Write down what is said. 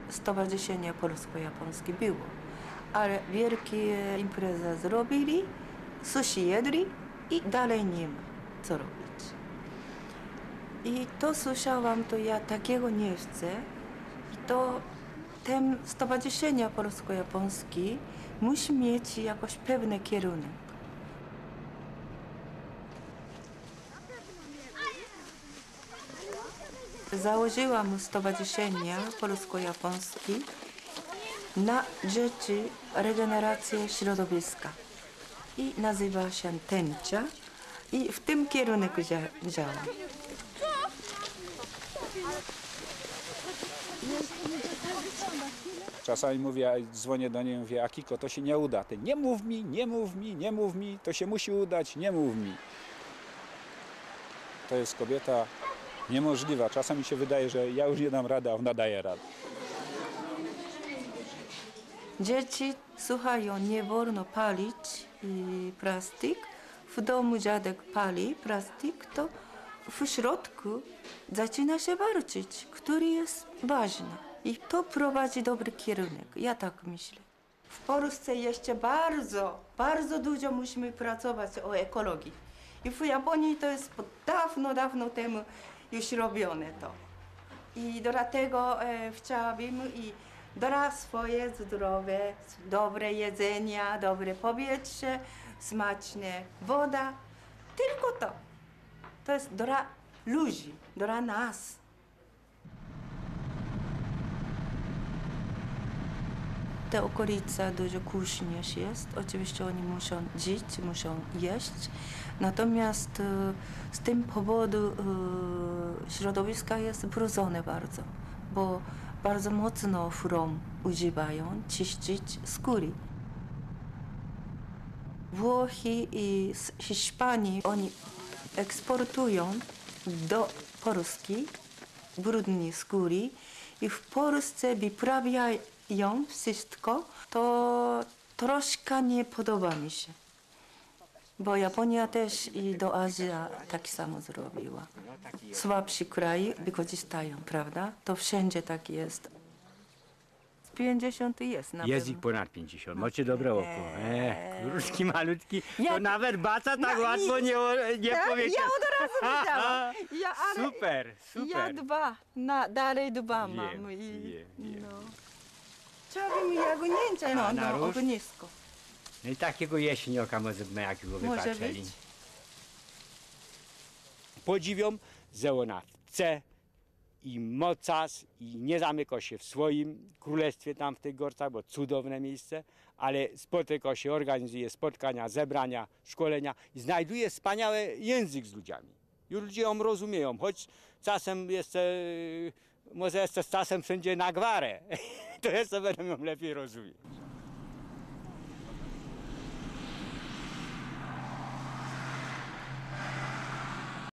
stowarzyszenie polsko-japońskie było. Ale wielkie imprezy zrobili, sushi jedli i dalej nie ma co robić. I to słyszałam, to ja takiego nie chcę. I to ten stowarzyszenie polsko-japońskie musi mieć jakoś pewny kierunek. Założyłam stowarzyszenie polsko-japońskie na rzecz regeneracji środowiska i nazywa się Tęcza i w tym kierunku działam. Czasami mówię, dzwonię do niej, mówię, Akiko, to się nie uda. Ty nie mów mi, nie mów mi, nie mów mi, to się musi udać, nie mów mi. To jest kobieta niemożliwa. Czasami się wydaje, że ja już nie dam rady, a ona daje radę. Dzieci słuchają, nie wolno palić plastik. W domu dziadek pali plastik, to w środku zaczyna się walczyć, który jest ważny. I to prowadzi dobry kierunek, ja tak myślę. W Polsce jeszcze bardzo dużo musimy pracować o ekologii. I w Japonii to jest dawno temu już robione to. I dlatego chciałabym i dla swoje zdrowie, dobre jedzenie, dobre powietrze, smaczne woda. Tylko to. To jest dla ludzi, dla nas. Te okolice dużo kuźni jest. Oczywiście oni muszą żyć, muszą jeść. Natomiast z tym powodu środowisko jest brudzone bardzo, bo bardzo mocno chrom używają, czyścić skóry. Włochy i Hiszpanii oni eksportują do Polski brudne skóry i w Polsce wyprawiają wszystko, to troszkę nie podoba mi się. Bo Japonia też i do Azji tak samo zrobiła. Słabsi kraje wykorzystają, prawda? To wszędzie tak jest. 50 jest na Jest ich pewno. ponad 50. Macie dobre oko. Krótki, malutki. To nawet baca tak łatwo nie powiecie. Ja od razu wiedziałam. Super, super. Ja dalej dwa mam. Wiem. No. Chciałabym jagnięcia na na róż? ognisko. No i takiego jeśnioka może jakiego Może wypatrzyli. być. Podziwiam, że ona chce i mocarz i nie zamyka się w swoim królestwie tam w tych Gorcach, bo cudowne miejsce, ale spotyka się, organizuje spotkania, zebrania, szkolenia i znajduje wspaniały język z ludźmi. I ludzie ją rozumieją, choć czasem jeszcze, może jeszcze z czasem wszędzie na gwarę, to jeszcze będą ją lepiej rozumieć.